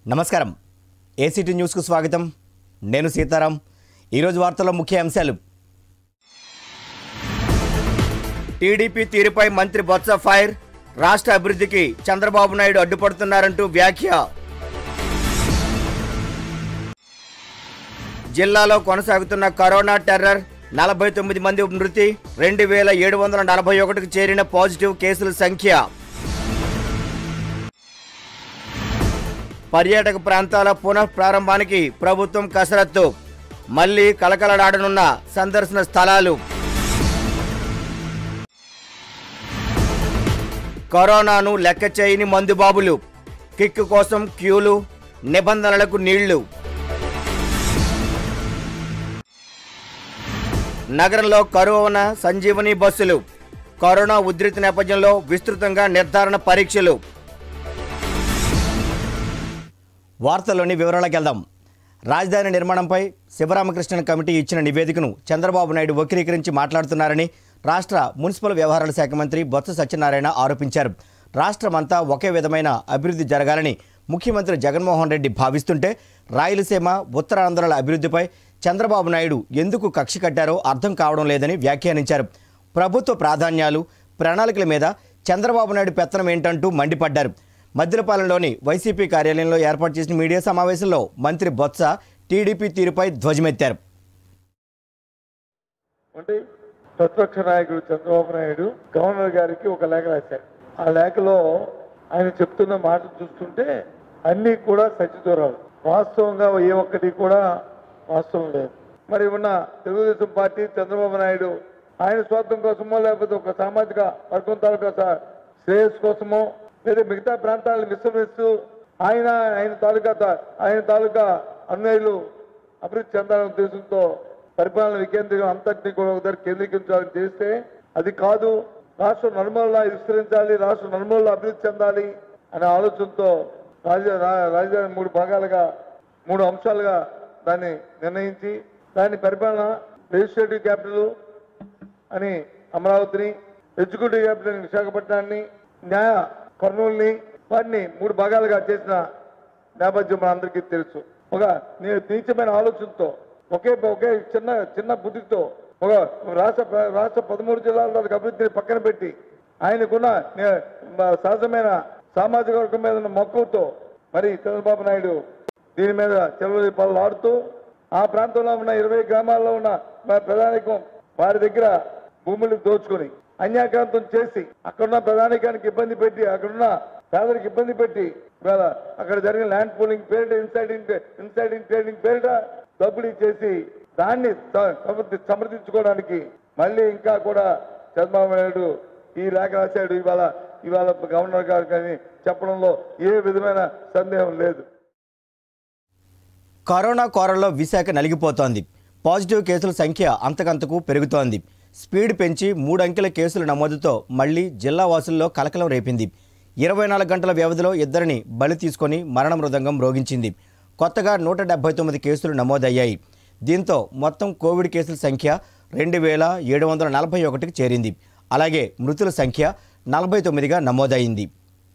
నమస్కారం ACT news కు స్వాగతం నేను సీతారాం ఈ రోజు వార్తల్లో ముఖ్య అంశాలు టీడీపీ తీరుపై మంత్రి బొత్స ఫైర్ రాష్ట్ర అభివృద్ధికి చంద్రబాబు నాయుడు అడ్డుపడుతున్నారంటూ వ్యాఖ్య జిల్లాలో కొనసాగుతున్న కరోనా టెర్రర్ 49 మంది మృతి 2741కు చేరిన పాజిటివ్ కేసుల సంఖ్య పర్యాటక ప్రాంతాల పునః ప్రారంభానికి ప్రభుత్వం కసరత్తు మళ్లీ కలకలలాడనున్న సందర్శన స్థలాలు కరోనాను లెక్క చేయని మందుబాబులు కిక్కు కోసం క్యూలు నిబంధనలకు నీళ్లు నగరంలో కరోనా సంజీవని బస్సులు కరోనా ఉధృతి నేపథ్యంలో విస్తృతంగా నిర్ధారణ పరీక్షలు వార్తల్లోని వివరాలకు వెళ్దాం. రాజధాని నిర్మాణంపై శివరామకృష్ణన్ కమిటీ ఇచ్చిన నివేదికను చంద్రబాబు నాయుడు వక్రీకరించి మాట్లాడుతున్నారని రాష్ట్ర మున్సిపల్ వ్యవహారాల శాఖ మంత్రి బొత్స సత్యనారాయణ ఆరోపించారు. రాష్ట్రమంతా ఒకే విధమైన అభివృద్ధి జరగాలని ముఖ్యమంత్రి జగన్మోహన్ రెడ్డి భావిస్తుంటే రాయలసీమ ఉత్తరాంధ్రాల అభివృద్ధిపై చంద్రబాబు నాయుడు ఎందుకు కక్ష కట్టారో అర్థం కావడం లేదని వ్యాఖ్యానించారు. ప్రభుత్వ ప్రాధాన్యాలు ప్రణాళికల మీద చంద్రబాబు నాయుడు పెత్తనం ఏంటంటూ మండిపడ్డారు. మద్దిలపాలెంలోని వైసీపీ కార్యాలయంలో ఏర్పాటు చేసిన మీడియా సమావేశంలో మంత్రి బొత్స టీడీపీ తీరుపై ధ్వజమెత్తారు. ప్రతిపక్ష నాయకుడు చంద్రబాబు నాయుడు గవర్నర్ గారికి ఒక లేఖ రాశారు. ఆ లేఖలో ఆయన చెప్తున్న మాటలు చూస్తుంటే అన్నీ కూడా సత్యదూరాలు, వాస్తవంగా ఏ ఒక్కటి కూడా వాస్తవం లేదు. మరి ఉన్న తెలుగుదేశం పార్టీ చంద్రబాబు నాయుడు ఆయన స్వార్థం కోసమో లేకపోతే ఒక సామాజిక వర్గం తాలూకా శ్రేయస్ కోసమో లేదా మిగతా ప్రాంతాలను విస్మరిస్తూ ఆయన తాలూకా అన్యాయులు అభివృద్ధి చెందాలనే ఉద్దేశంతో పరిపాలన వికేంద్రీకరణ అంతటినీ కూడా ఒకసారి కేంద్రీకరించాలని చేస్తే అది కాదు, రాష్ట్ర నలుమూలలా విస్తరించాలి, రాష్ట్ర నలుమూలలా అభివృద్ధి చెందాలి అనే ఆలోచనతో రాజధాని 3 భాగాలుగా 3 అంశాలుగా దాన్ని నిర్ణయించి దాని పరిపాలన లెజిస్లేటివ్ క్యాపిటల్ అని అమరావతిని, ఎగ్జిక్యూటివ్ క్యాపిటల్ అని విశాఖపట్నాన్ని, న్యాయ కర్నూలుని వాటిని 3 భాగాలుగా చేసిన నేపథ్యం మనందరికీ తెలుసు. ఒక నీచమైన ఆలోచనతో ఒకే చిన్న బుద్ధితో ఒక రాష్ట్ర 13 జిల్లాల అభివృద్ధిని పక్కన పెట్టి ఆయనకున్న సహజమైన సామాజిక వర్గం మీద ఉన్న మక్కువతో మరి చంద్రబాబు నాయుడు దీని మీద చెలవలి పనులు ఆడుతూ ఆ ప్రాంతంలో ఉన్న 20 గ్రామాల్లో ఉన్న ప్రధానికం వారి దగ్గర భూములు దోచుకొని అన్యాక్రాంతం చేసి అక్కడున్న ప్రధానికానికి ఇబ్బంది పెట్టి అక్కడున్న పేదలకు ఇబ్బంది పెట్టి ఇవాళ అక్కడ జరిగిన ల్యాండ్ పూలింగ్ పేరిట ఇన్సైడింగ్ ట్రేడింగ్ పేరిట దోపిడీ చేసి దాన్ని సమర్థించుకోవడానికి మళ్ళీ ఇంకా కూడా చంద్రబాబు నాయుడు ఈ లేఖ రాశాడు ఇవాళ గవర్నర్ గారు కానీ చెప్పడంలో ఏ విధమైన సందేహం లేదు. కరోనా కోరల్లో విశాఖ నలిగిపోతోంది. పాజిటివ్ కేసుల సంఖ్య అంతకంతకు పెరుగుతోంది. స్పీడ్ పెంచి 3 అంకెల కేసుల నమోదుతో మళ్లీ జిల్లా వాసుల్లో కలకలం రేపింది. 24 గంటల వ్యవధిలో 2 బలి తీసుకొని మరణ మృదంగం మ్రోగించింది. కొత్తగా 179 కేసులు నమోదయ్యాయి. దీంతో మొత్తం కోవిడ్ కేసుల సంఖ్య 2741కి చేరింది. అలాగే మృతుల సంఖ్య 49గా నమోదైంది.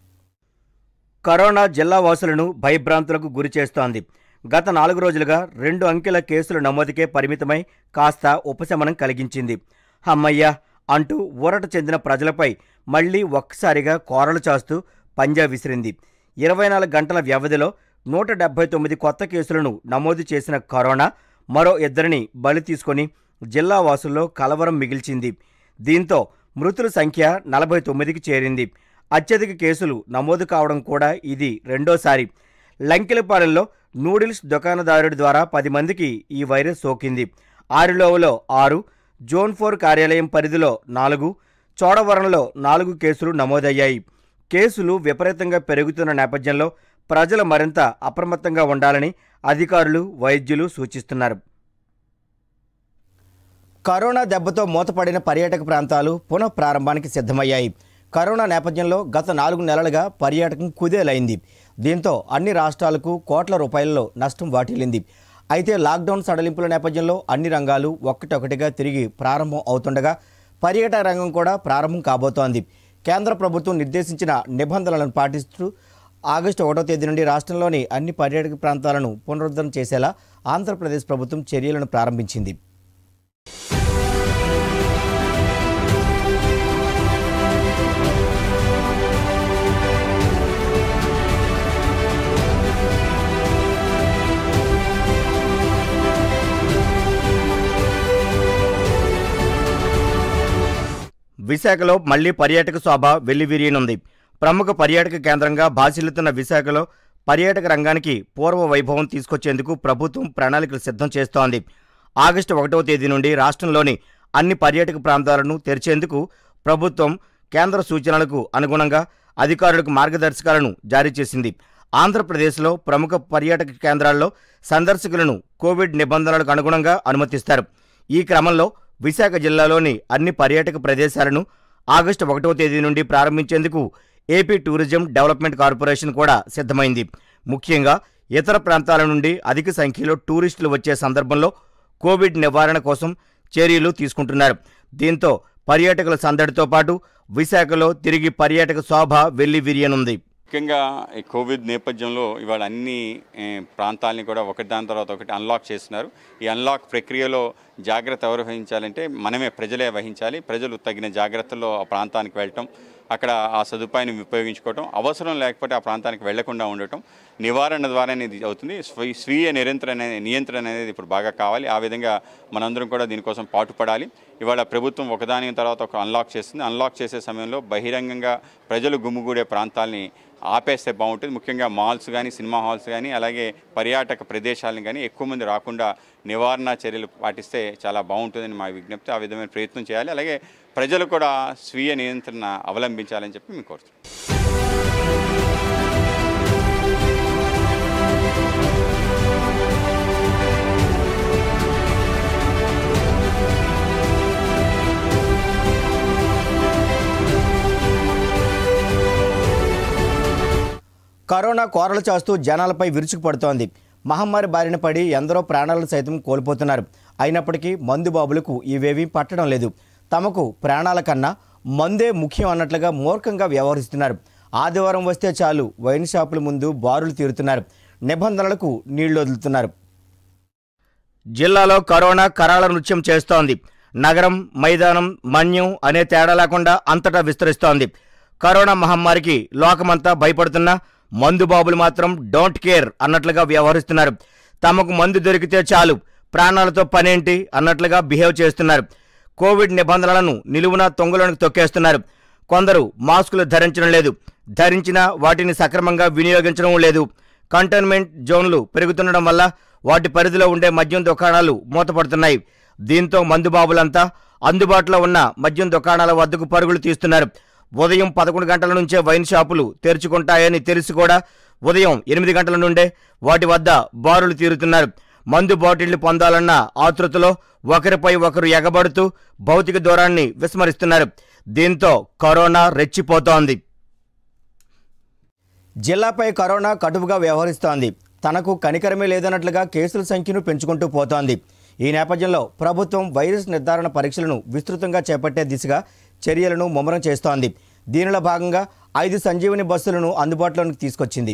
కరోనా జిల్లా వాసులను భయభ్రాంతులకు గురి చేస్తోంది. గత 4 రోజులుగా 2 అంకెల కేసుల నమోదుకే పరిమితమై కాస్త ఉపశమనం కలిగించింది. అమ్మయ్య అంటూ ఊరట చెందిన ప్రజలపై మళ్లీ ఒక్కసారిగా కోరలు చాస్తూ పంజా విసిరింది. 24 గంటల వ్యవధిలో 179 కొత్త కేసులను నమోదు చేసిన కరోనా మరో 2 బలి తీసుకొని జిల్లా వాసుల్లో కలవరం మిగిల్చింది. దీంతో మృతుల సంఖ్య 49కి చేరింది. అత్యధిక కేసులు నమోదు కావడం కూడా ఇది రెండోసారి. లంకెలపాలెంలో నూడిల్స్ దుకాణదారుడి ద్వారా 10 మందికి ఈ వైరస్ సోకింది. ఆరిలోవలో 6, జోన్ 4 కార్యాలయం పరిధిలో 4, చోడవరంలో 4 కేసులు నమోదయ్యాయి. కేసులు విపరీతంగా పెరుగుతున్న నేపథ్యంలో ప్రజలు మరింత అప్రమత్తంగా ఉండాలని అధికారులు వైద్యులు సూచిస్తున్నారు. కరోనా దెబ్బతో మూతపడిన పర్యాటక ప్రాంతాలు పునః ప్రారంభానికి సిద్ధమయ్యాయి. కరోనా నేపథ్యంలో గత 4 నెలలుగా పర్యాటకం కుదేలైంది. దీంతో అన్ని రాష్ట్రాలకు కోట్ల రూపాయలలో నష్టం వాటిల్లింది. అయితే లాక్డౌన్ సడలింపుల నేపథ్యంలో అన్ని రంగాలు ఒక్కటొకటిగా తిరిగి ప్రారంభం అవుతుండగా పర్యాటక రంగం కూడా ప్రారంభం కాబోతోంది. కేంద్ర ప్రభుత్వం నిర్దేశించిన నిబంధనలను పాటిస్తూ ఆగస్టు 1వ తేదీ నుండి రాష్ట్రంలోని అన్ని పర్యాటక ప్రాంతాలను పునరుద్ధరణ చేసేలా ఆంధ్రప్రదేశ్ ప్రభుత్వం చర్యలను ప్రారంభించింది. విశాఖలో మళ్లీ పర్యాటక శోభ వెల్లివిరియనుంది. ప్రముఖ పర్యాటక కేంద్రంగా భాసిల్లుతున్న విశాఖలో పర్యాటక రంగానికి పూర్వ వైభవం తీసుకొచ్చేందుకు ప్రభుత్వం ప్రణాళికలు సిద్ధం చేస్తోంది. ఆగస్టు 1వ తేదీ నుండి రాష్ట్రంలోని అన్ని పర్యాటక ప్రాంతాలను తెరిచేందుకు ప్రభుత్వం కేంద్ర సూచనలకు అనుగుణంగా అధికారులకు మార్గదర్శకాలను జారీ చేసింది. ఆంధ్రప్రదేశ్లో ప్రముఖ పర్యాటక కేంద్రాల్లో సందర్శకులను కోవిడ్ నిబంధనలకు అనుగుణంగా అనుమతిస్తారు. ఈ క్రమంలో విశాఖ జిల్లాలోని అన్ని పర్యాటక ప్రదేశాలను ఆగస్టు 1వ తేదీ నుండి ప్రారంభించేందుకు ఏపీ టూరిజం డెవలప్మెంట్ కార్పొరేషన్ కూడా సిద్ధమైంది. ముఖ్యంగా ఇతర ప్రాంతాల నుండి అధిక సంఖ్యలో టూరిస్టులు వచ్చే సందర్భంలో కోవిడ్ నివారణ కోసం చర్యలు తీసుకుంటున్నారు. దీంతో పర్యాటకుల సందడితో పాటు విశాఖలో తిరిగి పర్యాటక శోభ వెల్లివిరియనుంది. ముఖ్యంగా ఈ కోవిడ్ నేపథ్యంలో ఇవాళ అన్ని ప్రాంతాలని కూడా ఒకటి దాని తర్వాత ఒకటి అన్లాక్ చేస్తున్నారు. ఈ అన్లాక్ ప్రక్రియలో జాగ్రత్త ఎవరు వహించాలంటే మనమే, ప్రజలే వహించాలి. ప్రజలు తగిన జాగ్రత్తల్లో ఆ ప్రాంతానికి వెళ్ళటం, అక్కడ ఆ సదుపాయాన్ని ఉపయోగించుకోవటం, అవసరం లేకపోతే ఆ ప్రాంతానికి వెళ్లకుండా ఉండటం, నివారణ ద్వారానే ఇది అవుతుంది. స్వీయ నియంత్రణ అనేది ఇప్పుడు బాగా కావాలి. ఆ విధంగా మనందరం కూడా దీనికోసం పాటుపడాలి. ఇవాళ ప్రభుత్వం ఒకదాని తర్వాత ఒక అన్లాక్ చేస్తుంది. అన్లాక్ చేసే సమయంలో బహిరంగంగా ప్రజలు గుమ్ముగూడే ప్రాంతాలని ఆపేస్తే బాగుంటుంది. ముఖ్యంగా మాల్స్ కానీ, సినిమా హాల్స్ కానీ, అలాగే పర్యాటక ప్రదేశాలను కానీ ఎక్కువ మంది రాకుండా నివారణ చర్యలు పాటిస్తే చాలా బాగుంటుందని మా విజ్ఞప్తి. ఆ విధమైన ప్రయత్నం చేయాలి. అలాగే ప్రజలు కూడా స్వీయ నియంత్రణ అవలంబించాలని చెప్పి మేము కోరుతున్నాం. కరోనా కోరలు చాస్తూ జనాలపై విరుచుకుపడుతోంది. మహమ్మారి బారిన పడి ఎందరో ప్రాణాలను సైతం కోల్పోతున్నారు. అయినప్పటికీ మందు బాబులకు ఇవేవీ పట్టడం లేదు. తమకు ప్రాణాల కన్నా మందే ముఖ్యం అన్నట్లుగా మూర్ఖంగా వ్యవహరిస్తున్నారు. ఆదివారం వస్తే చాలు వైన్ షాపుల ముందు బారులు తీరుతున్నారు. నిబంధనలకు నీళ్లు వదులుతున్నారు. జిల్లాలో కరోనా కరాళ నృత్యం చేస్తోంది. నగరం, మైదానం, మన్యం అనే తేడా లేకుండా అంతటా విస్తరిస్తోంది. కరోనా మహమ్మారికి లోకమంతా భయపడుతున్నా మందు బాబులు మాత్రం డోంట్ కేర్ అన్నట్లుగా వ్యవహరిస్తున్నారు. తమకు మందు దొరికితే చాలు, ప్రాణాలతో పనేంటి అన్నట్లుగా బిహేవ్ చేస్తున్నారు. కోవిడ్ నిబంధనలను నిలువున తొంగలోనికి తొక్కేస్తున్నారు. కొందరు మాస్కులు ధరించడం లేదు, ధరించినా వాటిని సక్రమంగా వినియోగించడం లేదు. కంటైన్మెంట్ జోన్లు పెరుగుతుండడం వల్ల వాటి పరిధిలో ఉండే మద్యం దుకాణాలు మూతపడుతున్నాయి. దీంతో మందుబాబులంతా అందుబాటులో ఉన్న మద్యం దుకాణాల వద్దకు పరుగులు తీస్తున్నారు. ఉదయం 11 గంటల నుంచే వైన్ షాపులు తెరుచుకుంటాయని తెలిసి కూడా ఉదయం 8 గంటల నుండే వాటి వద్ద బారులు తీరుతున్నారు. మందు బాటిళ్లు పొందాలన్న ఆతృతలో ఒకరిపై ఒకరు ఎగబడుతూ భౌతిక దూరాన్ని విస్మరిస్తున్నారు. దీంతో కరోనా రెచ్చిపోతోంది. జిల్లాపై కరోనా కటువుగా వ్యవహరిస్తోంది. తనకు కనికరమే లేదన్నట్లుగా కేసుల సంఖ్యను పెంచుకుంటూ పోతోంది. ఈ నేపథ్యంలో ప్రభుత్వం వైరస్ నిర్ధారణ పరీక్షలను విస్తృతంగా చేపట్టే దిశగా చర్యలను ముమ్మరం చేస్తోంది. దీనిలో భాగంగా 5 సంజీవని బస్సులను అందుబాటులోకి తీసుకొచ్చింది.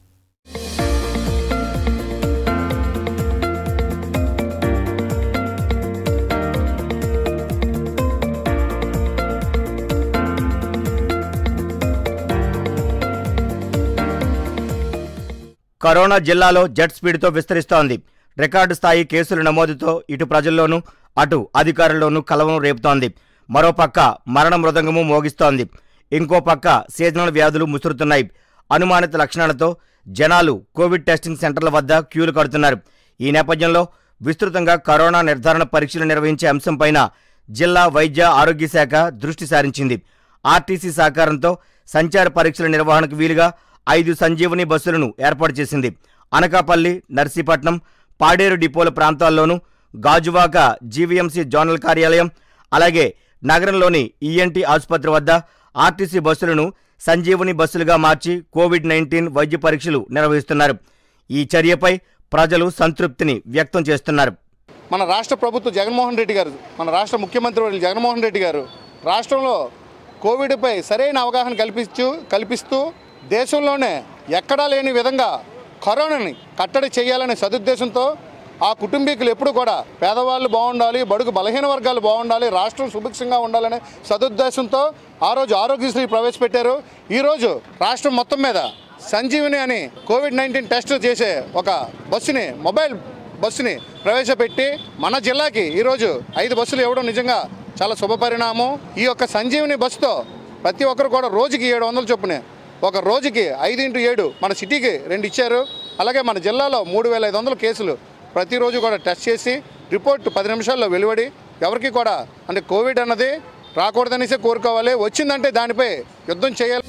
కరోనా జిల్లాలో జెట్ స్పీడ్తో విస్తరిస్తోంది. రికార్డు స్థాయి కేసుల నమోదుతో ఇటు ప్రజల్లోనూ అటు అధికారుల్లోనూ కలవరం రేపుతోంది. మరోపక్క మరణ మృదంగము మోగిస్తోంది. ఇంకో పక్క సీజనల్ వ్యాధులు ముసురుతున్నాయి. అనుమానిత లక్షణాలతో జనాలు కోవిడ్ టెస్టింగ్ సెంటర్ల వద్ద క్యూలు కడుతున్నారు. ఈ నేపథ్యంలో విస్తృతంగా కరోనా నిర్ధారణ పరీక్షలు నిర్వహించే అంశంపైన జిల్లా వైద్య ఆరోగ్య శాఖ దృష్టి సారించింది. ఆర్టీసీ సహకారంతో సంచార పరీక్షల నిర్వహణకు వీలుగా 5 సంజీవని బస్సులను ఏర్పాటు చేసింది. అనకాపల్లి, నర్సీపట్నం, పాడేరు డిపోల ప్రాంతాల్లోనూ, గాజువాక జీవీఎంసీ జోనల్ కార్యాలయం, అలాగే నగరంలోని ఈఎన్టీ ఆసుపత్రి వద్ద ఆర్టీసీ బస్సులను సంజీవని బస్సులుగా మార్చి కోవిడ్-19 వైద్య పరీక్షలు నిర్వహిస్తున్నారు. ఈ చర్యపై ప్రజలు సంతృప్తిని వ్యక్తం చేస్తున్నారు. మన రాష్ట్ర ప్రభుత్వం జగన్మోహన్ రెడ్డి గారు, మన రాష్ట్ర ముఖ్యమంత్రి జగన్మోహన్ రెడ్డి గారు రాష్ట్రంలో కోవిడ్పై సరైన అవగాహన కల్పిస్తూ దేశంలోనే ఎక్కడా లేని విధంగా కరోనాని కట్టడి చేయాలనే సదుద్దేశంతో ఆ కుటుంబీకులు ఎప్పుడు కూడా పేదవాళ్ళు బాగుండాలి, బడుగు బలహీన వర్గాలు బాగుండాలి, రాష్ట్రం సుభిక్షంగా ఉండాలనే సదుద్దేశంతో ఆ రోజు ఆరోగ్యశ్రీ ప్రవేశపెట్టారు. ఈరోజు రాష్ట్రం మొత్తం మీద సంజీవిని అని కోవిడ్-19 టెస్ట్ చేసే ఒక బస్సుని, మొబైల్ బస్సుని ప్రవేశపెట్టి మన జిల్లాకి ఈరోజు 5 బస్సులు ఇవ్వడం నిజంగా చాలా శుభపరిణామం. ఈ యొక్క సంజీవిని బస్సుతో ప్రతి ఒక్కరు కూడా రోజుకి 700 చొప్పున, ఒక రోజుకి 5x7 మన సిటీకి 2 ఇచ్చారు. అలాగే మన జిల్లాలో 3500 కేసులు ప్రతిరోజు కూడా టెస్ట్ చేసి రిపోర్ట్ 10 నిమిషాల్లో వెలువడి ఎవరికి కూడా అంటే కోవిడ్ అన్నది రాకూడదనేసి కోరుకోవాలి, వచ్చిందంటే దానిపై యుద్ధం చేయాలి.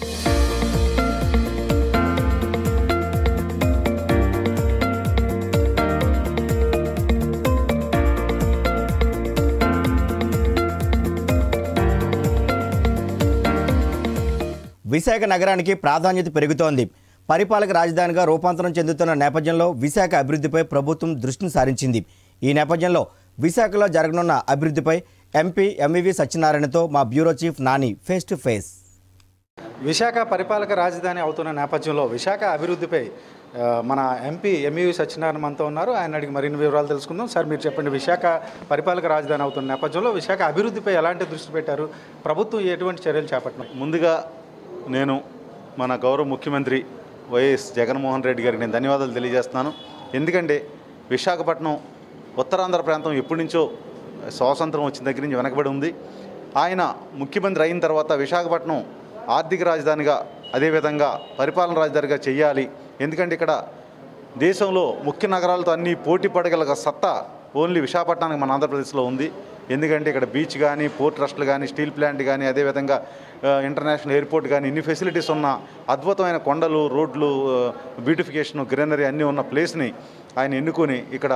విశాఖ నగరానికి ప్రాధాన్యత పెరుగుతోంది. పరిపాలక రాజధానిగా రూపాంతరం చెందుతున్న నేపథ్యంలో విశాఖ అభివృద్ధిపై ప్రభుత్వం దృష్టిని సారించింది. ఈ నేపథ్యంలో విశాఖలో జరగనున్న అభివృద్ధిపై ఎంపీ ఎంవివి సత్యనారాయణతో మా bureau chief Nani face to face. Visakha పరిపాలక రాజధాని అవుతున్న నేపథ్యంలో విశాఖ అభివృద్ధిపై మన ఎంపీ ఎంవివి సత్యనారాయణ మనతో ఉన్నారు. ఆయన అడిగి మరిన్ని వివరాలు తెలుసుకుందాం. సార్, మీరు చెప్పండి, విశాఖ పరిపాలక రాజధాని అవుతున్న నేపథ్యంలో విశాఖ అభివృద్ధిపై ఎలాంటి దృష్టి పెట్టారు, ప్రభుత్వం ఎటువంటి చర్యలు చేపట్టినారు? ముందుగా నేను మన గౌరవ ముఖ్యమంత్రి వైఎస్ జగన్మోహన్ రెడ్డి గారికి నేను ధన్యవాదాలు తెలియజేస్తున్నాను. ఎందుకంటే విశాఖపట్నం ఉత్తరాంధ్ర ప్రాంతం ఎప్పటి నుంచో స్వాతంత్రం వచ్చిన దగ్గర నుంచి వెనకబడి ఉంది. ఆయన ముఖ్యమంత్రి అయిన తర్వాత విశాఖపట్నం ఆర్థిక రాజధానిగా, అదేవిధంగా పరిపాలన రాజధానిగా చేయాలి. ఎందుకంటే ఇక్కడ దేశంలో ముఖ్య నగరాలతో అన్ని పోటీ పడగల సత్తా ఓన్లీ విశాఖపట్నానికి మన ఆంధ్రప్రదేశ్లో ఉంది. ఎందుకంటే ఇక్కడ బీచ్ కానీ, పోర్ట్ ట్రస్ట్లు కానీ, స్టీల్ ప్లాంట్ కానీ, అదేవిధంగా ఇంటర్నేషనల్ ఎయిర్పోర్ట్ కానీ, ఇన్ని ఫెసిలిటీస్ ఉన్న అద్భుతమైన కొండలు, రోడ్లు, బ్యూటిఫికేషన్, గ్రీనరీ అన్నీ ఉన్న ప్లేస్ని ఆయన ఎన్నుకొని ఇక్కడ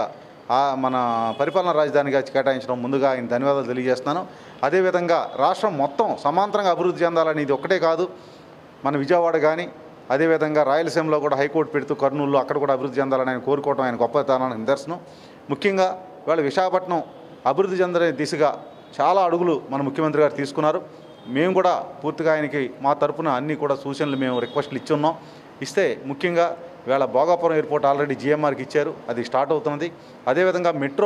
మన పరిపాలనా రాజధానిగా కేటాయించడం ముందుగా ఆయన ధన్యవాదాలు తెలియజేస్తున్నాను. అదేవిధంగా రాష్ట్రం మొత్తం సమాంతరంగా అభివృద్ధి చెందాలని ఇది ఒక్కటే కాదు, మన విజయవాడ కానీ, అదేవిధంగా రాయలసీమలో కూడా హైకోర్టు పెడుతూ కర్నూలులో అక్కడ కూడా అభివృద్ధి చెందాలని ఆయన కోరుకోవడం ఆయన గొప్పతనానికి నిదర్శనం. ముఖ్యంగా వాళ్ళ విశాఖపట్నం అభివృద్ధి చెందే దిశగా చాలా అడుగులు మన ముఖ్యమంత్రి గారు తీసుకున్నారు. మేము కూడా పూర్తిగా ఆయనకి మా తరపున అన్నీ కూడా సూచనలు మేము రిక్వెస్ట్లు ఇచ్చున్నాం. ఇస్తే ముఖ్యంగా వేళ భోగాపురం ఎయిర్పోర్ట్ ఆల్రెడీ జిఎంఆర్కి ఇచ్చారు, అది స్టార్ట్ అవుతున్నది. అదేవిధంగా మెట్రో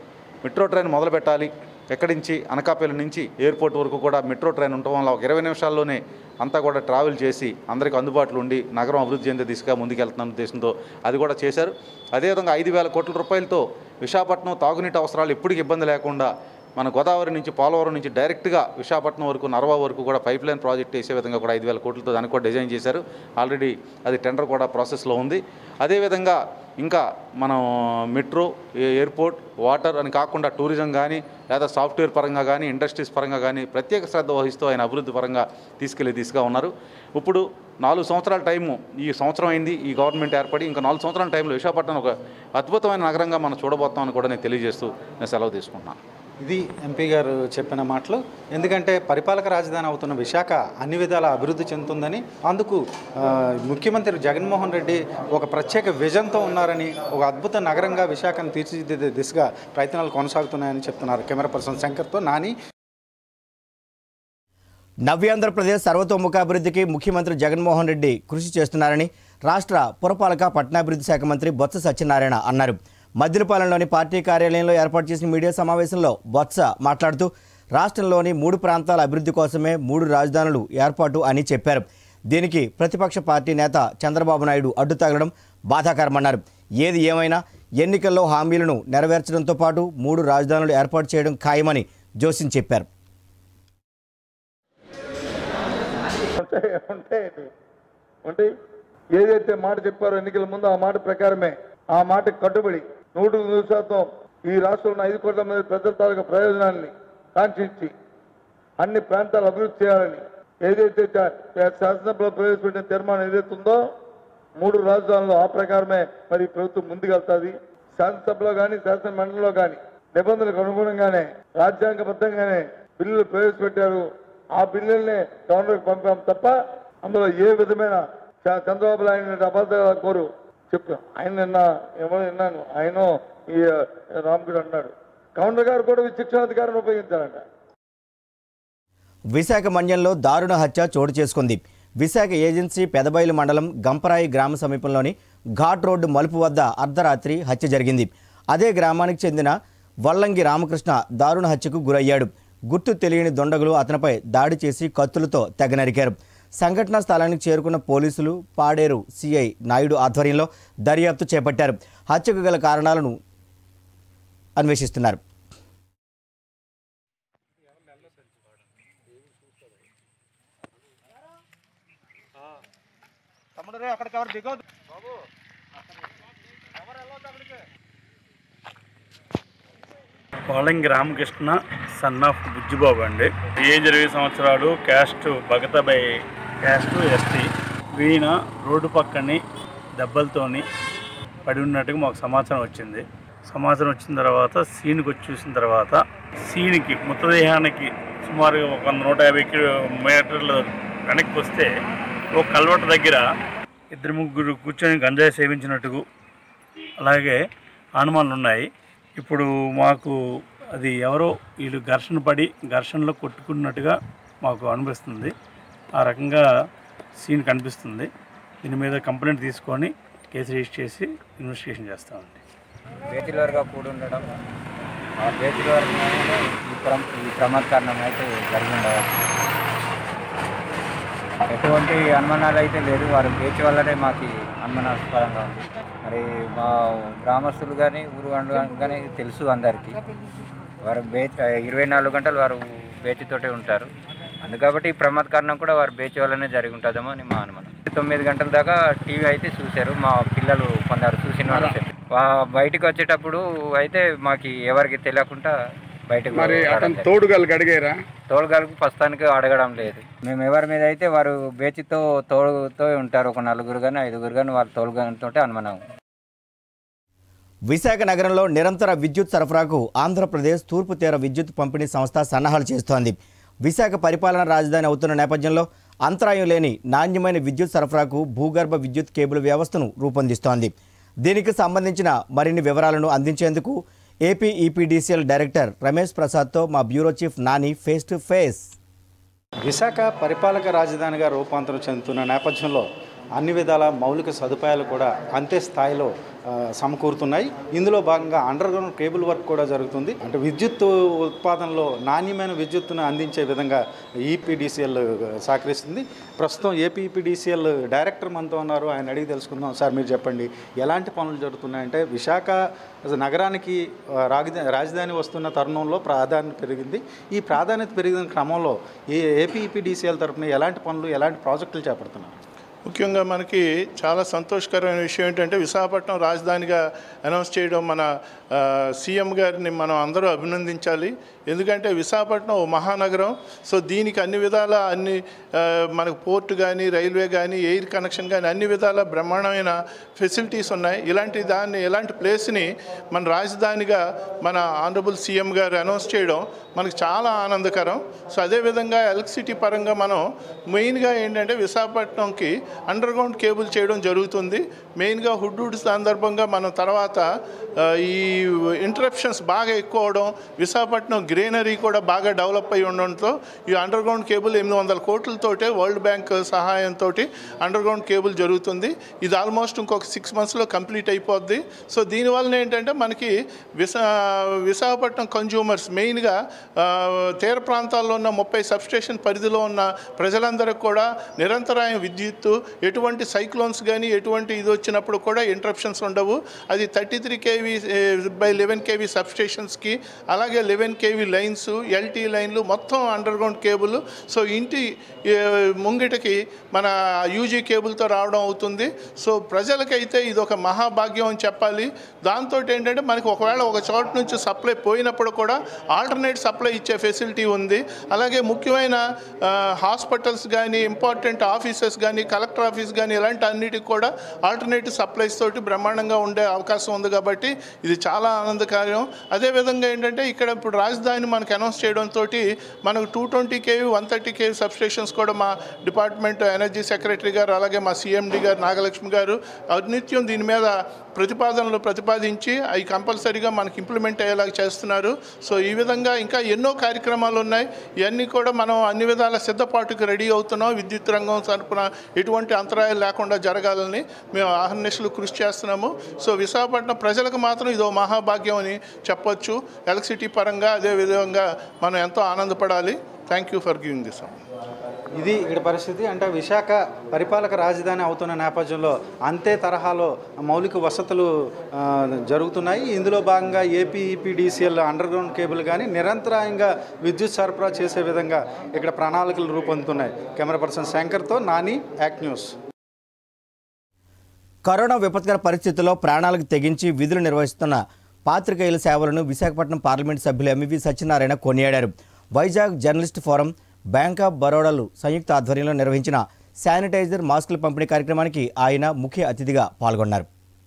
ట్రైన్ మొదలు పెట్టాలి. ఎక్కడి నుంచి అనకాపల్లి నుంచి ఎయిర్పోర్ట్ వరకు కూడా మెట్రో ట్రైన్ ఉండటం వల్ల ఒక 20 నిమిషాల్లోనే అంతా కూడా ట్రావెల్ చేసి అందరికీ అందుబాటులో ఉండి నగరం అభివృద్ధి చెందే దిశగా ముందుకెళ్తున్న ఉద్దేశంతో అది కూడా చేశారు. అదేవిధంగా 5,000 కోట్ల రూపాయలతో విశాఖపట్నం తాగునీటి అవసరాలు ఎప్పటికీ ఇబ్బంది లేకుండా మన గోదావరి నుంచి, పోలవరం నుంచి డైరెక్ట్గా విశాఖపట్నం వరకు, నర్వా వరకు కూడా పైప్ లైన్ ప్రాజెక్ట్ వేసే విధంగా కూడా 5,000 కోట్లతో దానికి కూడా డిజైన్ చేశారు. ఆల్రెడీ అది టెండర్ కూడా ప్రాసెస్లో ఉంది. అదేవిధంగా ఇంకా మనం మెట్రో, ఎయిర్పోర్ట్, వాటర్ అని కాకుండా టూరిజం కానీ, లేదా సాఫ్ట్వేర్ పరంగా కానీ, ఇండస్ట్రీస్ పరంగా కానీ ప్రత్యేక శ్రద్ధ వహిస్తూ ఆయన అభివృద్ధి పరంగా తీసుకెళ్లే దిశగా ఉన్నారు. ఇప్పుడు 4 సంవత్సరాల టైము, ఈ సంవత్సరం అయింది ఈ గవర్నమెంట్ ఏర్పడి, ఇంకా 4 సంవత్సరాల టైంలో విశాఖపట్నం ఒక అద్భుతమైన నగరంగా మనం చూడబోతామని కూడా నేను తెలియజేస్తూ నేను సెలవు తీసుకుంటున్నాను. ఇది ఎంపీ గారు చెప్పిన మాటలు. ఎందుకంటే పరిపాలక రాజధాని అవుతున్న విశాఖ అన్ని విధాల అభివృద్ధి చెందుతుందని, అందుకు ముఖ్యమంత్రి జగన్మోహన్ రెడ్డి ఒక ప్రత్యేక విజన్తో ఉన్నారని, ఒక అద్భుత నగరంగా విశాఖను తీర్చిదిద్దే దిశగా ప్రయత్నాలు కొనసాగుతున్నాయని చెప్తున్నారు. కెమెరా పర్సన్ శంకర్తో నాని. నవ్యాంధ్రప్రదేశ్ సర్వతోముఖాభివృద్ధికి ముఖ్యమంత్రి జగన్మోహన్ రెడ్డి కృషి చేస్తున్నారని రాష్ట్ర పురపాలక పట్టణాభివృద్ధి శాఖ మంత్రి బొత్స సత్యనారాయణ అన్నారు. మద్దిలపాలెంలోని పార్టీ కార్యాలయంలో ఏర్పాటు చేసిన మీడియా సమావేశంలో బొత్స మాట్లాడుతూ రాష్ట్రంలోని 3 ప్రాంతాల అభివృద్ధి కోసమే 3 రాజధానులు ఏర్పాటు అని చెప్పారు. దీనికి ప్రతిపక్ష పార్టీ నేత చంద్రబాబు నాయుడు అడ్డు తగలడం బాధాకరమన్నారు. ఏది ఏమైనా ఎన్నికల్లో హామీలను నెరవేర్చడంతో పాటు 3 రాజధానులు ఏర్పాటు చేయడం ఖాయమని జోసిన్ చెప్పారు. ఏదైతే మాట చెప్పారో ఎన్నికల ముందు ఆ మాట ప్రకారమే, ఆ మాట కట్టుబడి 100% ఈ రాష్ట్రంలో 5 కోట్ల మంది ప్రజల తాలూకా ప్రయోజనాన్ని కాంక్షించి అన్ని ప్రాంతాలు అభివృద్ధి చేయాలని ఏదైతే శాసనసభలో ప్రవేశపెట్టిన తీర్మానం ఏదైతే ఉందో 3 రాజధానులు ఆ ప్రకారమే మరి ప్రభుత్వం ముందుకెళ్తుంది. శాసనసభలో కానీ, శాసన మండలిలో కానీ నిబంధనలకు అనుగుణంగానే రాజ్యాంగబద్ధంగానే బిల్లులు ప్రవేశపెట్టారు. ఆ బిల్లుల్ని గవర్నర్కి పంపాం తప్ప అందులో ఏ విధమైన చంద్రబాబు నాయుడు అబద్ధాలు కోరు చెప్పు. ఆయన నిన్న ఎవరు విన్నాను, ఆయన ఈ రామగుడి అన్నాడు, గవర్నర్ గారు కూడా విచక్షణాధికారాన్ని ఉపయోగించారంట. విశాఖ మన్యంలో దారుణ హత్య చోటు చేసుకుంది. విశాఖ ఏజెన్సీ పెదబైలు మండలం గంపరాయి గ్రామ సమీపంలోని ఘాట్ రోడ్డు మలుపు వద్ద అర్ధరాత్రి హత్య జరిగింది. అదే గ్రామానికి చెందిన వల్లంగి రామకృష్ణ దారుణ హత్యకు గురయ్యాడు. గుర్తు తెలియని దొండగులు అతనిపై దాడి చేసి కత్తులతో తెగ నరికారు. సంఘటనా స్థలానికి చేరుకున్న పోలీసులు పాడేరు సిఐ నాయుడు ఆధ్వర్యంలో దర్యాప్తు చేపట్టారు. హత్యకు గల కారణాలను అన్వేషిస్తున్నారు. వల్లంగి రామకృష్ణ సన్ ఆఫ్ బుజ్జిబాబు అండి. ఏజ్ 20 సంవత్సరాలు, క్యాస్ట్ భగతబై క్యాస్ట్ ఎస్టీ. వీణ రోడ్డు పక్కని దెబ్బలతోని పడి ఉన్నట్టుగా మాకు సమాచారం వచ్చింది. సమాచారం వచ్చిన తర్వాత సీన్కి వచ్చి చూసిన తర్వాత సీన్కి మృతదేహానికి సుమారుగా 150 మీటర్ల వెనక్కి వస్తే ఒక కల్వట దగ్గర 2-3 కూర్చొని గంజాయి సేవించినట్టుగా అలాగే అనుమానాలు ఉన్నాయి. ఇప్పుడు మాకు అది ఎవరో వీళ్ళు ఘర్షణలో కొట్టుకున్నట్టుగా మాకు అనిపిస్తుంది. ఆ రకంగా సీన్ కనిపిస్తుంది. దీని మీద కంప్లైంట్ తీసుకొని కేసు రిజిస్టర్ చేసి ఇన్వెస్టిగేషన్ చేస్తామండి. బ్యాచిలర్గా కూడి ఉండడం, ఆ బ్యాచిలర్ ఈ ప్రమాదకరణం అయితే జరిగి ఉండవచ్చు. ఎటువంటి అనుమానాలు అయితే లేదు. వారు బేచి వల్లనే మాకు అనుమానాస్పదంగా ఉంది. మరి మా గ్రామస్తులు కానీ ఊరు కానీ తెలుసు అందరికీ. వారు 24 గంటలు వారు బేచితోటే ఉంటారు. అందుకబట్టి ఈ ప్రమాద కారణం కూడా వారు బేచి వల్లనే జరిగి ఉంటుందేమో అని మా అనుమానం. 9 గంటల దాకా టీవీ అయితే చూశారు. మా పిల్లలు కొందరు చూసిన వాళ్ళు బయటకు వచ్చేటప్పుడు అయితే మాకు ఎవరికి తెలియకుండా బయటకు. తోడుగాలకు అడిగారా? తోడుగాలకు ప్రస్తుతానికి అడగడం లేదు. మేము ఎవరి మీద అయితే వారు బేచితో తోడుతో ఉంటారు. ఒక 4 కానీ 5 కానీ వారు తోడుగాతో అనుమానం. విశాఖ నగరంలో నిరంతర విద్యుత్ సరఫరాకు ఆంధ్రప్రదేశ్ తూర్పు తీర విద్యుత్ పంపిణీ సంస్థ సన్నాహాలు చేస్తోంది. విశాఖ పరిపాలనా రాజధాని అవుతున్న నేపథ్యంలో అంతరాయం లేని నాణ్యమైన విద్యుత్ సరఫరాకు భూగర్భ విద్యుత్ కేబుల్ వ్యవస్థను రూపొందిస్తోంది. దీనికి సంబంధించిన మరిన్ని వివరాలను అందించేందుకు ఏపీ ఈపీడీసీఎల్ డైరెక్టర్ రమేష్ ప్రసాద్తో మా bureau chief Nani face to face. Visakha పరిపాలక రాజధానిగా రూపాంతరం చెందుతున్న నేపథ్యంలో అన్ని విధాల మౌలిక సదుపాయాలు కూడా అంతే స్థాయిలో సమకూరుతున్నాయి. ఇందులో భాగంగా అండర్ గ్రౌండ్ కేబుల్ వర్క్ కూడా జరుగుతుంది. అంటే విద్యుత్ ఉత్పాదనలో నాణ్యమైన విద్యుత్తును అందించే విధంగా ఈపీడీసీఎల్ సహకరిస్తుంది. ప్రస్తుతం ఏపీ ఈపీడీసీఎల్ డైరెక్టర్ మనతో ఉన్నారు. ఆయన అడిగి తెలుసుకుందాం. సార్, మీరు చెప్పండి, ఎలాంటి పనులు జరుగుతున్నాయంటే విశాఖ నగరానికి రాజధాని వస్తున్న తరుణంలో ప్రాధాన్యత పెరిగింది. ఈ ప్రాధాన్యత పెరిగిన క్రమంలో ఏపీ ఈపీడీసీఎల్ తరఫున ఎలాంటి పనులు, ఎలాంటి ప్రాజెక్టులు చేపడుతున్నారు? ముఖ్యంగా మనకి చాలా సంతోషకరమైన విషయం ఏంటంటే విశాఖపట్నం రాజధానిగా అనౌన్స్ చేయడం మన సీఎం గారిని మనం అందరూ అభినందించాలి. ఎందుకంటే విశాఖపట్నం ఓ మహానగరం. సో దీనికి అన్ని విధాల మనకు పోర్టు కానీ, రైల్వే కానీ, ఎయిర్ కనెక్షన్ కానీ అన్ని విధాల బ్రహ్మాండమైన ఫెసిలిటీస్ ఉన్నాయి. ఇలాంటి ప్లేస్ని మన రాజధానిగా మన ఆనరబుల్ సీఎం గారు అనౌన్స్ చేయడం మనకు చాలా ఆనందకరం. సో అదేవిధంగా ఎలక్ట్రిసిటీ పరంగా మనం మెయిన్గా ఏంటంటే విశాఖపట్నంకి అండర్ గ్రౌండ్ కేబుల్ చేయడం జరుగుతుంది. మెయిన్గా హుడ్హుడ్ సందర్భంగా మనం తర్వాత ఈ ఇంటరప్షన్స్ బాగా ఎక్కువ అవడం, విశాఖపట్నం గ్రీనరీ కూడా బాగా డెవలప్ అయి ఉండడంతో ఈ అండర్ గ్రౌండ్ కేబుల్ 800 కోట్లతోటే వరల్డ్ బ్యాంక్ సహాయంతో అండర్ గ్రౌండ్ కేబుల్ జరుగుతుంది. ఇది ఆల్మోస్ట్ ఇంకొక 6 monthsలో కంప్లీట్ అయిపోద్ది. సో దీనివల్ల ఏంటంటే మనకి విశాఖపట్నం కన్జ్యూమర్స్ మెయిన్గా తీర ప్రాంతాల్లో ఉన్న 30 సబ్స్టేషన్ పరిధిలో ఉన్న ప్రజలందరికీ కూడా నిరంతరాయ విద్యుత్తు, ఎటువంటి సైక్లోన్స్ కానీ ఎటువంటి ఇది వచ్చినప్పుడు కూడా ఇంటరప్షన్స్ ఉండవు. అది 33 kV by 11 kV సబ్స్టేషన్స్కి, అలాగే 11 kV లైన్స్, ఎల్టీ లైన్లు మొత్తం అండర్ గ్రౌండ్ కేబుల్. సో ఇంటి ముంగిటకి మన యూజీ కేబుల్తో రావడం అవుతుంది. సో ప్రజలకైతే ఇది ఒక మహాభాగ్యం అని చెప్పాలి. దాంతో ఏంటంటే మనకి ఒకవేళ ఒక చోట నుంచి సప్లై పోయినప్పుడు కూడా ఆల్టర్నేట్ సప్లై ఇచ్చే ఫెసిలిటీ ఉంది. అలాగే ముఖ్యమైన హాస్పిటల్స్ కానీ, ఇంపార్టెంట్ ఆఫీసెస్ కానీ, కలెక్టర్ కలెక్టర్ ఆఫీస్ కానీ ఇలాంటి అన్నిటికి కూడా ఆల్టర్నేటివ్ సప్లైస్ తోటి బ్రహ్మాండంగా ఉండే అవకాశం ఉంది కాబట్టి ఇది చాలా ఆనందకార్యం. అదేవిధంగా ఏంటంటే ఇక్కడ ఇప్పుడు రాజధాని మనకు అనౌన్స్ చేయడంతో మనకు 220 kV 130 kV సబ్స్టేషన్స్ కూడా మా డిపార్ట్మెంట్ ఎనర్జీ సెక్రటరీ గారు అలాగే మా సిఎండి గారు నాగలక్ష్మి గారు నిత్యం దీని మీద ప్రతిపాదించి అవి కంపల్సరీగా మనకి ఇంప్లిమెంట్ అయ్యేలాగా చేస్తున్నారు. సో ఈ విధంగా ఇంకా ఎన్నో కార్యక్రమాలు ఉన్నాయి. ఇవన్నీ కూడా మనం అన్ని విధాల సిద్ధపాటుకు రెడీ అవుతున్నాం. విద్యుత్ రంగం తరపున ఎటువంటి అంతరాయాలు లేకుండా జరగాలని మేము అహర్నిశలు కృషి చేస్తున్నాము. సో విశాఖపట్నం ప్రజలకు మాత్రం ఇదో మహాభాగ్యం అని చెప్పొచ్చు. ఎలక్ట్రిసిటీ పరంగా అదేవిధంగా మనం ఎంతో ఆనందపడాలి. Thank you for giving this. ఇది ఇక్కడ పరిస్థితి. అంటే విశాఖ పరిపాలక రాజధాని అవుతున్న నేపథ్యంలో అంతే తరహాలో మౌలిక వసతులు జరుగుతున్నాయి. ఇందులో భాగంగా ఏపీఈపీడీసీఎల్ అండర్ గ్రౌండ్ కేబుల్ కానీ నిరంతరాయంగా విద్యుత్ సరఫరా చేసే విధంగా ఇక్కడ ప్రణాళికలు రూపొందుతున్నాయి. కెమెరా పర్సన్ శంకర్తో నాని, యాక్ట్ న్యూస్. కరోనా విపత్కర పరిస్థితుల్లో ప్రాణాలకు తెగించి విధులు నిర్వహిస్తున్న పాత్రికేయుల సేవలను విశాఖపట్నం పార్లమెంటు సభ్యులు ఎంవి సత్యనారాయణ కొనియాడారు. Vizag journalist forum, bank of బరోడాలు సంయుక్త ఆధ్వర్యంలో నిర్వహించిన శానిటైజర్, మాస్కుల పంపిణీ కార్యక్రమానికి ఆయన ముఖ్య అతిథిగా పాల్గొన్నారు.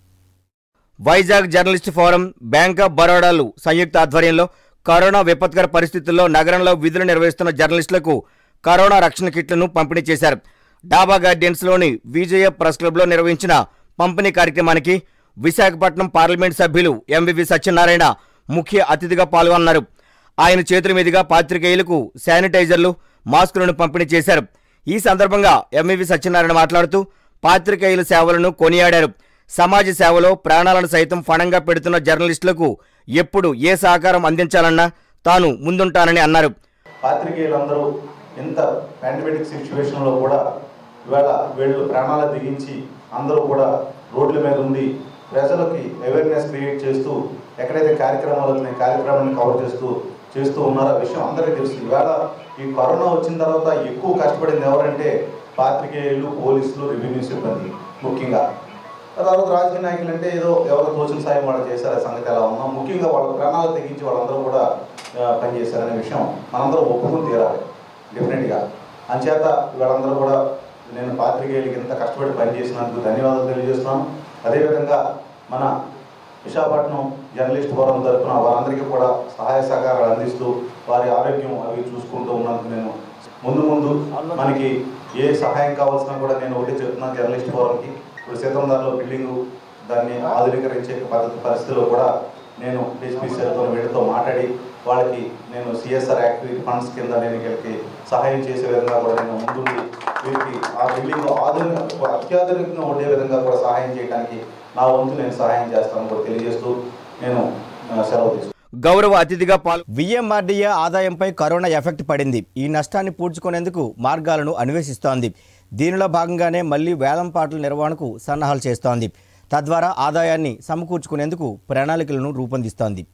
Vizag journalist forum, bank of బరోడాలు సంయుక్త ఆధ్వర్యంలో కరోనా విపత్కర పరిస్థితుల్లో నగరంలో విధులు నిర్వహిస్తున్న జర్నలిస్టులకు కరోనా రక్షణ కిట్లను పంపిణీ చేశారు. డాబా గార్డెన్స్లోని విజయ ప్రెస్ క్లబ్లో నిర్వహించిన పంపిణీ కార్యక్రమానికి విశాఖపట్నం పార్లమెంట్ సభ్యులు ఎంవివి సత్యనారాయణ ముఖ్య అతిథిగా పాల్గొన్నారు. ఆయన చేతుల మీదుగా పాత్రికేయులకు శానిటైజర్లు, మాస్కులను పంపిణీ చేశారు. ఈ సందర్భంగా ఎంవివి సత్యనారాయణ మాట్లాడుతూ పాత్రికేయుల సేవలను కొనియాడారు. సమాజ సేవలో ప్రాణాలను సైతం ఫణంగా పెడుతున్న జర్నలిస్టులకు ఎప్పుడు ఏ సహకారం అందించాలన్నా తాను ముందుంటానని అన్నారు. పాత్రికేయులందరూ ఇంత పాండమిక్ సిచ్యువేషన్లో కూడా ఇవాళ వీళ్ళు ప్రాణాలు దిగించి అందరూ కూడా రోడ్ల మీద ఉండి ప్రజలకి అవేర్నెస్ క్రియేట్ చేస్తూ ఎక్కడైతే కార్యక్రమాన్ని కవర్ చేస్తూ ఉన్నారో ఆ విషయం అందరికీ తెలుసు. ఇవాళ ఈ కరోనా వచ్చిన తర్వాత ఎక్కువ కష్టపడింది ఎవరంటే పాత్రికేయులు, పోలీసులు, రెవెన్యూ సిబ్బంది ముఖ్యంగా. తర్వాత రాజకీయ నాయకులు అంటే ఏదో ఎవరు తోచిన సాయం వాళ్ళు చేశారు, ఆ సంగతి ఎలా ఉన్నాం. ముఖ్యంగా వాళ్ళ ప్రాణాలు తెగించి వాళ్ళందరూ కూడా పనిచేశారనే విషయం మనందరూ ఒప్పుకుని తీరాలి డెఫినెట్గా. అంచేత వీళ్ళందరూ కూడా నేను పాత్రికేయులకి ఇంత కష్టపడి పనిచేసినందుకు ధన్యవాదాలు తెలియజేస్తున్నాను. అదేవిధంగా మన విశాఖపట్నం జర్నలిస్ట్ ఫోరం తరఫున వారందరికీ కూడా సహాయ సహకారాలు అందిస్తూ వారి ఆరోగ్యం అవి చూసుకుంటూ ఉన్నందుకు నేను ముందు మనకి ఏ సహాయం కావాల్సినా కూడా నేను ఒకటి చెప్తున్నాను. జర్నలిస్ట్ ఫోరంకి ఇప్పుడు సీతందార్లో బిల్డింగు దాన్ని ఆధునీకరించే పరిస్థితిలో కూడా నేను హెచ్పిసిఎల్తో వీళ్ళతో మాట్లాడి వాళ్ళకి నేను సిఎస్ఆర్ యాక్టివిటీ ఫండ్స్ కింద నేను వీళ్ళకి సహాయం చేసే విధంగా కూడా నేను ముందుండి వీరికి ఆ బిల్డింగ్ అత్యాధునికంగా ఉండే విధంగా కూడా సహాయం చేయడానికి నా వంతు నేను సహాయం చేస్తాను కూడా తెలియజేస్తూ నేను సెలవు తీసుకుంటాను. గౌరవ అతిథిగా విఎంఆర్డీఏ ఆదాయంపై కరోనా ఎఫెక్ట్ పడింది. ఈ నష్టాన్ని పూడ్చుకునేందుకు మార్గాలను అన్వేషిస్తోంది. దీనిలో భాగంగానే మళ్లీ వేలంపాట్ల నిర్వహణకు సన్నాహాలు చేస్తోంది. తద్వారా ఆదాయాన్ని సమకూర్చుకునేందుకు ప్రణాళికలను రూపొందిస్తోంది.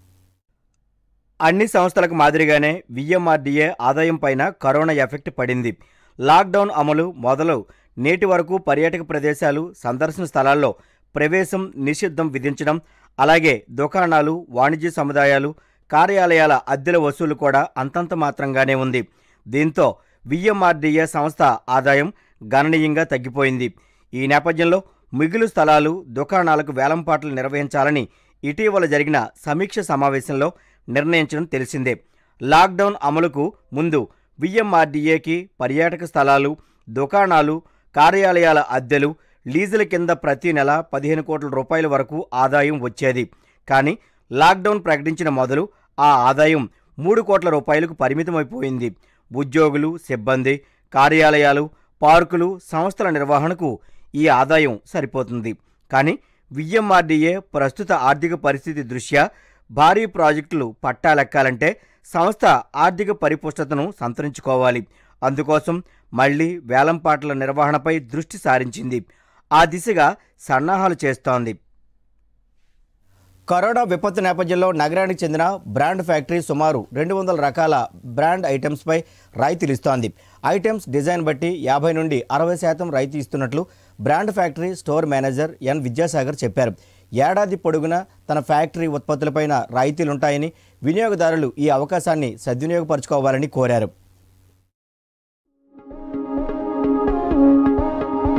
అన్ని సంస్థలకు మాదిరిగానే విఎంఆర్డీఏ ఆదాయం పైన కరోనా ఎఫెక్ట్ పడింది. లాక్డౌన్ అమలు మొదలు నేటి వరకు పర్యాటక ప్రదేశాలు, సందర్శన స్థలాల్లో ప్రవేశం నిషిద్ధం విధించడం, అలాగే దుకాణాలు, వాణిజ్య సముదాయాలు, కార్యాలయాల అద్దెల వసూలు కూడా అంతంత మాత్రంగానే ఉంది. దీంతో విఎంఆర్డీఏ సంస్థ ఆదాయం గణనీయంగా తగ్గిపోయింది. ఈ నేపథ్యంలో మిగులు స్థలాలు, దుకాణాలకు వేలంపాట్లు నిర్వహించాలని ఇటీవల జరిగిన సమీక్ష సమావేశంలో నిర్ణయించడం తెలిసిందే. లాక్డౌన్ అమలుకు ముందు విఎంఆర్డీఏకి పర్యాటక స్థలాలు, దుకాణాలు, కార్యాలయాల అద్దెలు, లీజుల కింద ప్రతి నెల 15 కోట్ల రూపాయల వరకు ఆదాయం వచ్చేది. కానీ లాక్డౌన్ ప్రకటించిన మొదలు ఆ ఆదాయం 3 కోట్ల రూపాయలకు పరిమితమైపోయింది. ఉద్యోగులు, సిబ్బంది, కార్యాలయాలు, పార్కులు, సంస్థల నిర్వహణకు ఈ ఆదాయం సరిపోతుంది. కానీ విఎంఆర్డీఏ ప్రస్తుత ఆర్థిక పరిస్థితి దృష్ట్యా భారీ ప్రాజెక్టులు పట్టాలెక్కాలంటే సంస్థ ఆర్థిక పరిపుష్టతను సంతరించుకోవాలి. అందుకోసం మళ్లీ వేలంపాట్ల నిర్వహణపై దృష్టి సారించింది. ఆ దిశగా సన్నాహాలు చేస్తోంది. కరోనా విపత్తు నేపథ్యంలో నగరానికి చెందిన బ్రాండ్ ఫ్యాక్టరీ సుమారు 200 రకాల బ్రాండ్ ఐటమ్స్పై రాయితీలు ఇస్తోంది. ఐటమ్స్ డిజైన్ బట్టి 50 నుండి 60% రాయితీ ఇస్తున్నట్లు brand factory store manager N Vidyasagar చెప్పారు. ఏడాది పొడుగునా తన ఫ్యాక్టరీ ఉత్పత్తులపైన రాయితీలుంటాయని, వినియోగదారులు ఈ అవకాశాన్ని సద్వినియోగపరచుకోవాలని కోరారు.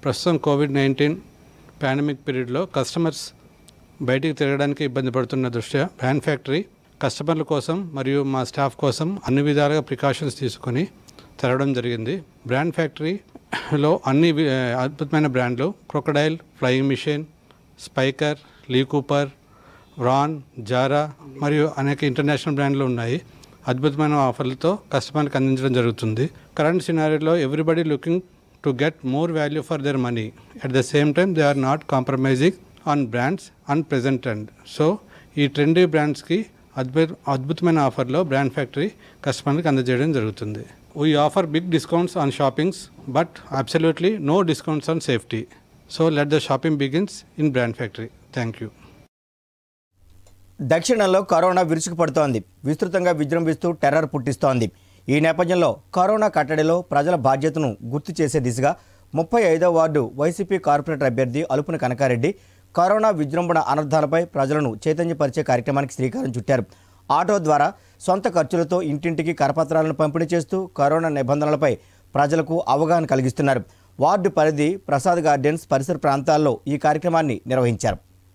ప్రస్తుతం కోవిడ్-19 పాండమిక్ పీరియడ్లో కస్టమర్స్ బయటికి తిరగడానికి ఇబ్బంది పడుతున్న దృష్ట్యా బ్రాండ్ ఫ్యాక్టరీ కస్టమర్ల కోసం మరియు మా స్టాఫ్ కోసం అన్ని విధాలుగా ప్రికాషన్స్ తీసుకొని తెరవడం జరిగింది. బ్రాండ్ ఫ్యాక్టరీలో అన్ని అద్భుతమైన బ్రాండ్లు Crocodile, Flying Machine, Spykar, Lee Cooper, రాన్, జారా మరియు అనేక ఇంటర్నేషనల్ బ్రాండ్లు ఉన్నాయి. అద్భుతమైన ఆఫర్లతో కస్టమర్కి అందించడం జరుగుతుంది. కరెంట్ సినారియోలో everybody looking to get more value for their money. At the same time they are not compromising on brands and present trend. So ఈ ట్రెండీ బ్రాండ్స్కి అద్భుతమైన ఆఫర్లో బ్రాండ్ ఫ్యాక్టరీ కస్టమర్కి అందజేయడం జరుగుతుంది. We offer big discounts on shoppings but absolutely no discounts on safety. So let the shopping begins in brand factory. Thank you. దక్షిణంలో corona విరుచుకుపడుతోంది. విస్తృతంగా విజృంభిస్తూ టెర్రర్ పుట్టిస్తోంది. ఈ నేపథ్యంలో కరోనా కట్టడిలో ప్రజల బాధ్యతను గుర్తు చేసే దిశగా 35వ వార్డు వైసీపీ కార్పొరేటర్ అభ్యర్థి అలుపున కనకారెడ్డి కరోనా విజృంభణ అనర్థాలపై ప్రజలను చైతన్యపరిచే కార్యక్రమానికి శ్రీకారం చుట్టారు. ఆటో ద్వారా సొంత ఖర్చులతో ఇంటింటికి కరపత్రాలను పంపిణీ చేస్తూ కరోనా నిబంధనలపై ప్రజలకు అవగాహన కలిగిస్తున్నారు. వార్డు పరిధి ప్రసాద్ గార్డెన్స్ పరిసర ప్రాంతాల్లో ఈ కార్యక్రమాన్ని నిర్వహించారు.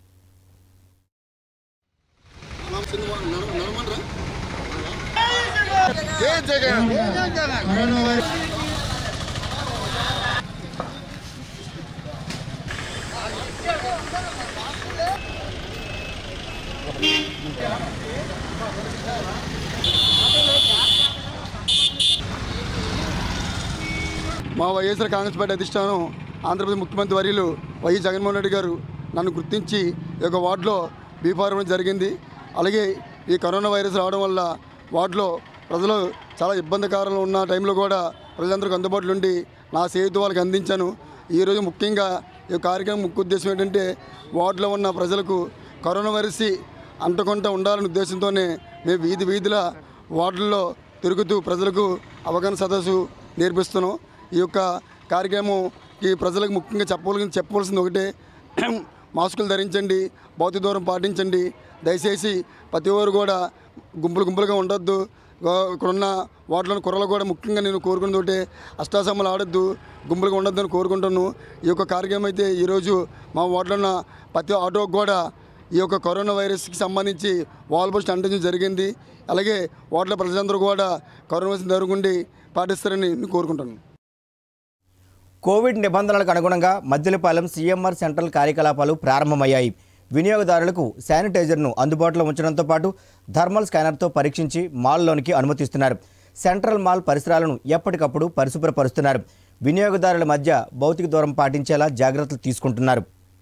మా వైఎస్ఆర్ కాంగ్రెస్ పార్టీ అధిష్టానం ఆంధ్రప్రదేశ్ ముఖ్యమంత్రి వర్యులు వైఎస్ జగన్మోహన్ రెడ్డి గారు నన్ను గుర్తించి ఈ యొక్క వార్డులో బీఫార్మం జరిగింది. అలాగే ఈ కరోనా వైరస్ రావడం వల్ల వార్డులో ప్రజలు చాలా ఇబ్బందికరంలో ఉన్న టైంలో కూడా ప్రజలందరికీ అందుబాటులో ఉండి నా సేవతో వాళ్ళకి అందించాను. ఈరోజు ముఖ్యంగా ఈ కార్యక్రమం ముఖ్య ఉద్దేశం ఏంటంటే వార్డులో ఉన్న ప్రజలకు కరోనా వైరస్ అంటకుండా ఉండాలనే ఉద్దేశంతోనే మేము వీధుల వార్డుల్లో తిరుగుతూ ప్రజలకు అవగాహన సదస్సు నేర్పిస్తున్నాం. ఈ యొక్క కార్యక్రమం ఈ ప్రజలకు ముఖ్యంగా చెప్పవలసింది ఒకటే, మాస్కులు ధరించండి, భౌతిక దూరం పాటించండి. దయచేసి ప్రతి ఒక్కరు కూడా గుంపులుగా ఉండొద్దు. ఇక్కడున్న వాటిలోని కుర్రలు కూడా ముఖ్యంగా నేను కోరుకున్నది ఒకటే, అష్టాసమ్మలు ఆడొద్దు, గుంపులుగా ఉండొద్దు అని కోరుకుంటాను. ఈ యొక్క కార్యక్రమం అయితే ఈరోజు మా వాటిలో ఉన్న ప్రతి ఆటోకు కూడా ఈ యొక్క కరోనా వైరస్కి సంబంధించి వాల్ పోస్ట్ అంటించడం జరిగింది. అలాగే వాటిలో ప్రజలందరూ కూడా కరోనా వైరస్ జరుగుండి పాటిస్తారని నేను కోరుకుంటాను. కోవిడ్ నిబంధనలకు అనుగుణంగా మద్దిలపాలెం సీఎంఆర్ సెంట్రల్ కార్యకలాపాలు ప్రారంభమయ్యాయి. వినియోగదారులకు శానిటైజర్ను అందుబాటులో ఉంచడంతో పాటు థర్మల్ స్కానర్తో పరీక్షించి మాల్లోనికి అనుమతిస్తున్నారు. సెంట్రల్ మాల్ పరిసరాలను ఎప్పటికప్పుడు పరిశుభ్రపరుస్తున్నారు. వినియోగదారుల మధ్య భౌతిక దూరం పాటించేలా జాగ్రత్తలు తీసుకుంటున్నారు.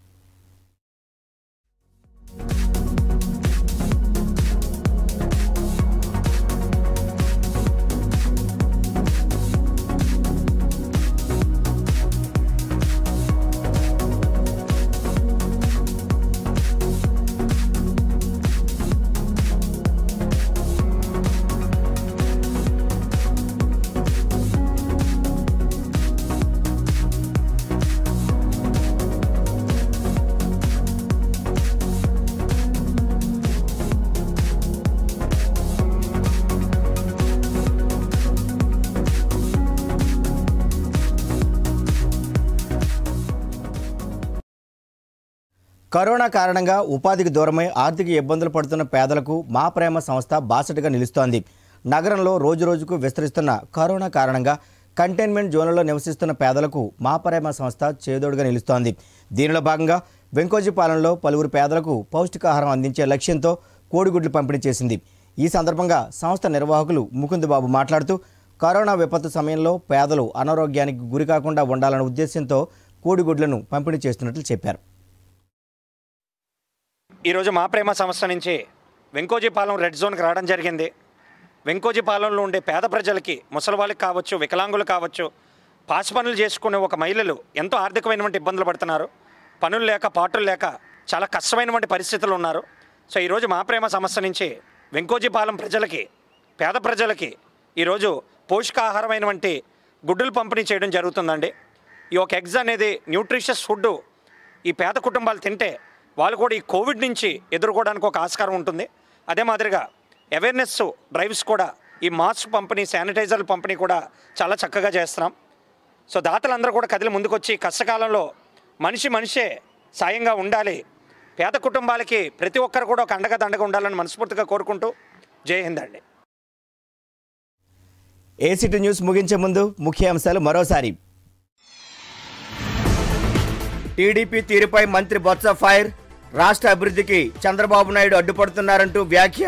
కరోనా కారణంగా ఉపాధికి దూరమై ఆర్థిక ఇబ్బందులు పడుతున్న పేదలకు మా ప్రేమ సంస్థ బాసటగా నిలుస్తోంది. నగరంలో రోజురోజుకు విస్తరిస్తున్న కరోనా కారణంగా కంటైన్మెంట్ జోన్లలో నివసిస్తున్న పేదలకు మా ప్రేమ సంస్థ చేదోడుగా నిలుస్తోంది. దీనిలో భాగంగా వెంకోజీపాలెంలో పలువురు పేదలకు పౌష్టికాహారం అందించే లక్ష్యంతో కోడిగుడ్లు పంపిణీ చేసింది. ఈ సందర్భంగా సంస్థ నిర్వాహకులు ముకుందబాబు మాట్లాడుతూ కరోనా విపత్తు సమయంలో పేదలు అనారోగ్యానికి గురికాకుండా ఉండాలన్న ఉద్దేశంతో కోడిగుడ్లను పంపిణీ చేస్తున్నట్లు చెప్పారు. ఈరోజు మా ప్రేమ సంస్థ నుంచి వెంకోజీపాలెం రెడ్ జోన్కి రావడం జరిగింది. వెంకోజీపాలెంలో ఉండే పేద ప్రజలకి, ముసలి వాళ్ళకి కావచ్చు, వికలాంగులు కావచ్చు, పాచి పనులు చేసుకునే ఒక మహిళలు ఎంతో ఆర్థికమైనటువంటి ఇబ్బందులు పడుతున్నారు. పనులు లేక, పాటలు లేక చాలా కష్టమైనటువంటి పరిస్థితులు ఉన్నారు. సో ఈరోజు మా ప్రేమ సంస్థ నుంచి వెంకోజీపాలెం ప్రజలకి, పేద ప్రజలకి ఈరోజు పోషకాహారమైనటువంటి గుడ్డులు పంపిణీ చేయడం జరుగుతుందండి. ఈ ఒక ఎగ్స్ అనేది న్యూట్రిషియస్ ఫుడ్ ఈ పేద కుటుంబాలు తింటే వాళ్ళు కూడా ఈ కోవిడ్ నుంచి ఎదుర్కోవడానికి ఒక ఆస్కారం ఉంటుంది. అదే మాదిరిగా అవేర్నెస్ డ్రైవ్స్ కూడా, ఈ మాస్క్ పంపిణీ, శానిటైజర్ల పంపిణీ కూడా చాలా చక్కగా చేస్తున్నాం. సో దాతలందరూ కూడా కదిలి ముందుకొచ్చి కష్టకాలంలో మనిషే సాయంగా ఉండాలి. పేద కుటుంబాలకి ప్రతి ఒక్కరు కూడా ఒక అండగా దండగా ఉండాలని మనస్ఫూర్తిగా కోరుకుంటూ జై హింద్ అండి. ఏసీటీ న్యూస్ ముగించే ముందు ముఖ్య అంశాలు మరోసారి. టీడీపీ తీరుపై మంత్రి బొత్స ఫైర్. రాష్ట్ర అభివృద్ధికి చంద్రబాబు నాయుడు అడ్డుపడుతున్నారంటూ వ్యాఖ్య.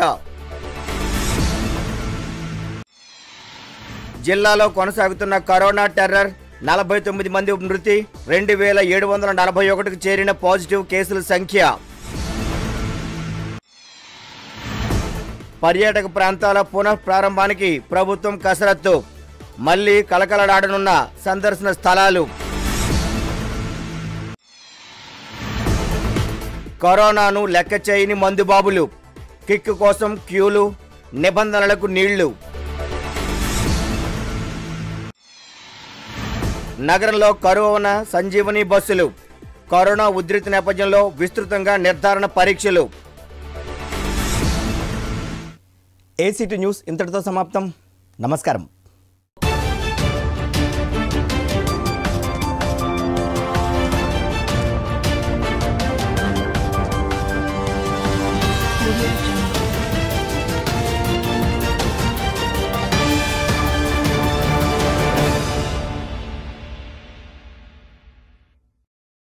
జిల్లాలో కొనసాగుతున్న కరోనా టెర్రర్. 49 మంది మృతి. 2741కు చేరిన పాజిటివ్ కేసుల సంఖ్య. పర్యాటక ప్రాంతాల పునః ప్రారంభానికి ప్రభుత్వం కసరత్తు. మళ్లీ కలకలలాడనున్న సందర్శన స్థలాలు. కరోనాను లెక్క చేయని మందుబాబులు. కిక్కు కోసం క్యూలు, నిబంధనలకు నీళ్లు. నగరంలో కరోనా సంజీవని బస్సులు. కరోనా ఉధృతి నేపథ్యంలో విస్తృతంగా నిర్ధారణ పరీక్షలు. ఏసీటీ న్యూస్ ఇంతటితో సమాప్తం. నమస్కారం.